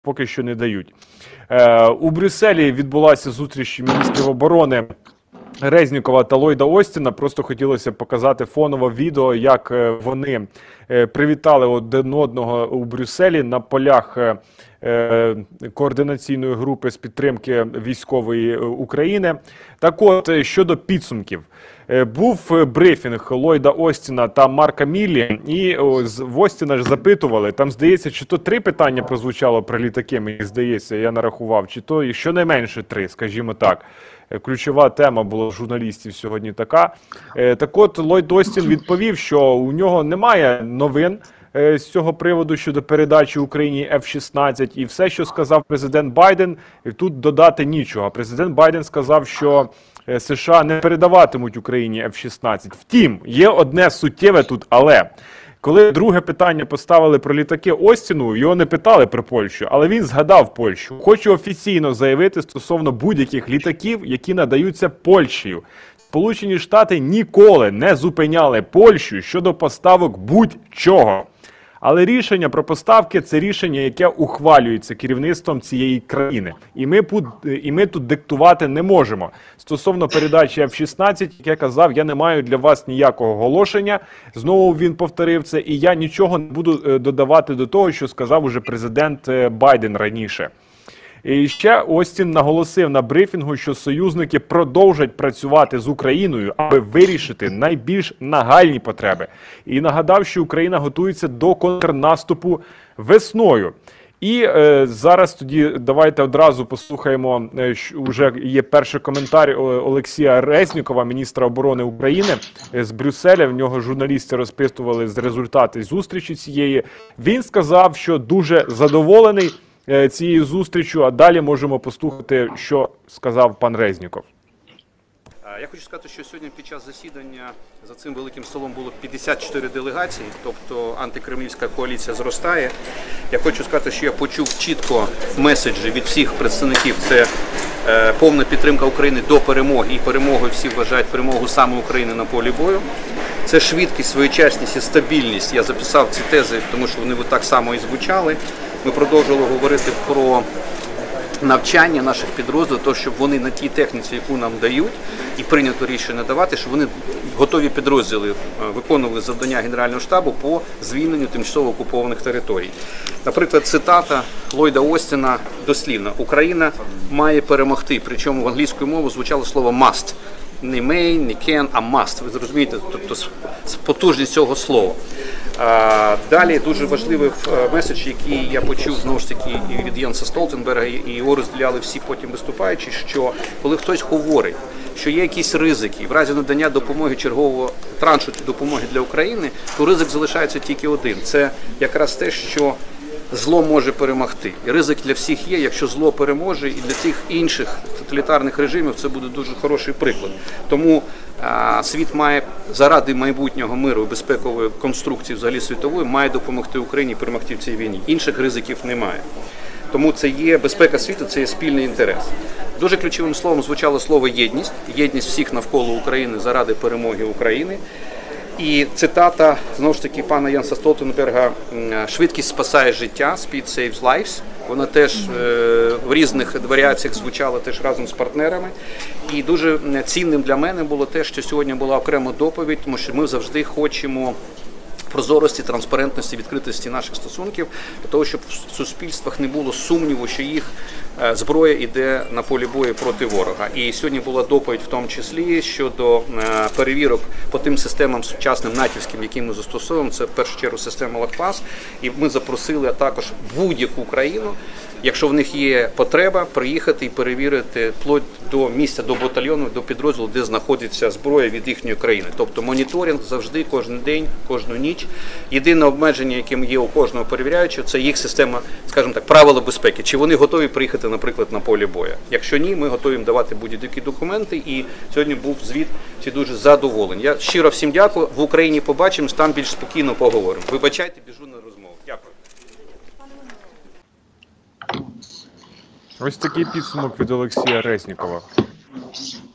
поки що не дають. У Брюсселі відбулася зустріч міністрів оборони Резнікова та Ллойда Остіна. Просто хотілося показати фонове відео, як вони привітали один одного у Брюсселі на полях координаційної групи з підтримки військової України. Так от, щодо підсумків. Був брифінг Ллойда Остіна та Марка Міллі, і в Остіна ж запитували, там, здається, чи то 3 питання прозвучало про літаки, мені здається, я нарахував, чи то щонайменше 3, скажімо так. Ключова тема була журналістів сьогодні така. Так от, Ллойд Остін відповів, що у нього немає новин з цього приводу щодо передачі Україні F-16, і все, що сказав президент Байден, тут додати нічого. Президент Байден сказав, що США не передаватимуть Україні F-16. Втім, є одне суттєве тут «але». Коли друге питання поставили про літаки Остіну, його не питали про Польщу, але він згадав Польщу. Хочу офіційно заявити стосовно будь-яких літаків, які надаються Польщею. Сполучені Штати ніколи не зупиняли Польщу щодо поставок будь-чого. Але рішення про поставки – це рішення, яке ухвалюється керівництвом цієї країни. І ми тут диктувати не можемо. Стосовно передачі F-16, як я казав, я не маю для вас ніякого оголошення. Знову він повторив це, і я нічого не буду додавати до того, що сказав уже президент Байден раніше. І ще Остін наголосив на брифінгу, що союзники продовжать працювати з Україною, аби вирішити найбільш нагальні потреби. І нагадав, що Україна готується до контрнаступу весною. І зараз тоді давайте одразу послухаємо, вже є перший коментар Олексія Резнікова, міністра оборони України з Брюсселя. В нього журналісти розпитували з результати зустрічі цієї. Він сказав, що дуже задоволений цією зустрічю, а далі можемо послухати, що сказав пан Резніков. Я хочу сказати, що сьогодні під час засідання за цим великим столом було 54 делегації, тобто антикремлівська коаліція зростає. Я хочу сказати, що я почув чітко меседжі від всіх представників. Це повна підтримка України до перемоги, і перемогою всі вважають перемогу саме України на полі бою. Це швидкість, своєчасність і стабільність. Я записав ці тези, тому що вони так само і звучали. Ми продовжували говорити про навчання наших підрозділів, то щоб вони на тій техніці, яку нам дають, і прийнято рішення давати, щоб вони готові підрозділи виконували завдання Генерального штабу по звільненню тимчасово окупованих територій. Наприклад, цитата Ллойда Остіна дослівна: «Україна має перемогти», причому в англійською мовою звучало слово «must». Не may, не can, а must. Ви зрозумієте, тобто потужність цього слова. Далі дуже важливий меседж, який я почув знову ж таки і від Єнса Столтенберга, і його розділяли всі потім виступаючі, що коли хтось говорить, що є якісь ризики в разі надання допомоги, чергового траншу допомоги для України, то ризик залишається тільки один. Це якраз те, що зло може перемогти. І ризик для всіх є, якщо зло переможе, і для цих інших тоталітарних режимів це буде дуже хороший приклад. Тому світ має, заради майбутнього миру і безпекової конструкції взагалі світової, має допомогти Україні перемогти в цій війні. Інших ризиків немає. Тому це є безпека світу, це є спільний інтерес. Дуже ключовим словом звучало слово «єдність». Єдність всіх навколо України заради перемоги України. І цитата, знову ж таки, пана Єнса Столтенберга: «Швидкість спасає життя», «Speed saves lives». Вона теж в різних варіаціях звучала теж разом з партнерами. І дуже цінним для мене було те, що сьогодні була окрема доповідь, тому що ми завжди хочемо прозорості, транспарентності, відкритості наших стосунків, для того, щоб в суспільствах не було сумніву, що їх зброя йде на полі бою проти ворога. І сьогодні була доповідь в тому числі щодо перевірок по тим системам сучасним натівським, які ми застосовуємо. Це в першу чергу система ЛАКПАС. І ми запросили також будь-яку країну, якщо в них є потреба, приїхати і перевірити вплоть до місця, до батальйону, до підрозділу, де знаходиться зброя від їхньої країни. Тобто моніторинг завжди, кожен день, кожну ніч. Єдине обмеження, яким є у кожного перевіряючого, це їх система, скажімо так, правила безпеки. Чи вони готові приїхати, наприклад, на полі бою. Якщо ні, ми готові їм давати будь-які документи. І сьогодні був звіт, всі дуже задоволені. Я щиро всім дякую. В Україні побачимось, там більш спокійно поговоримо. Вибачайте, біжу на розмову. Дякую. Ось такий підсумок від Олексія Резнікова.